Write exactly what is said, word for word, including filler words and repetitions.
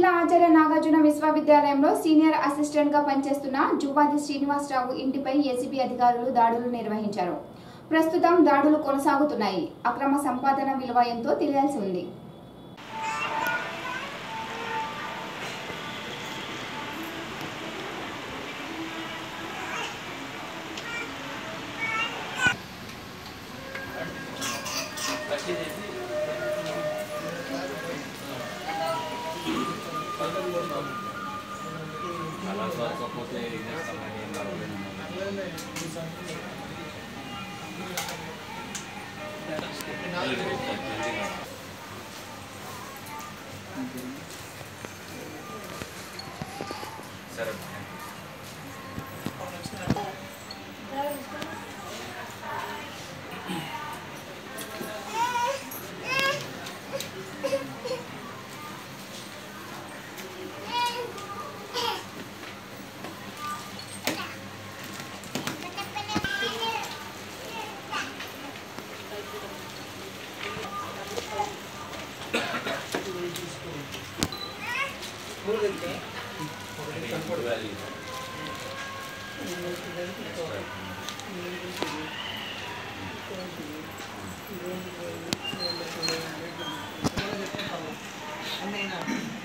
జిల్లా ఆచార్య నాగార్జున విశ్వవిద్యాలయంలో senior assistant గా పనిచేస్తున్న జువ్వాది శ్రీనివాసరావు ఇంటిపై ఏసీబీ అధికారులు దాడులు నిర్వహించారు. ప్రస్తుతం దాడులు కొనసాగుతున్నాయి. అక్రమ సంపాదన విలువ ఎంతో తెలియాల్సి ఉంది. అలా కాకపోతే సరే అన్నయ్య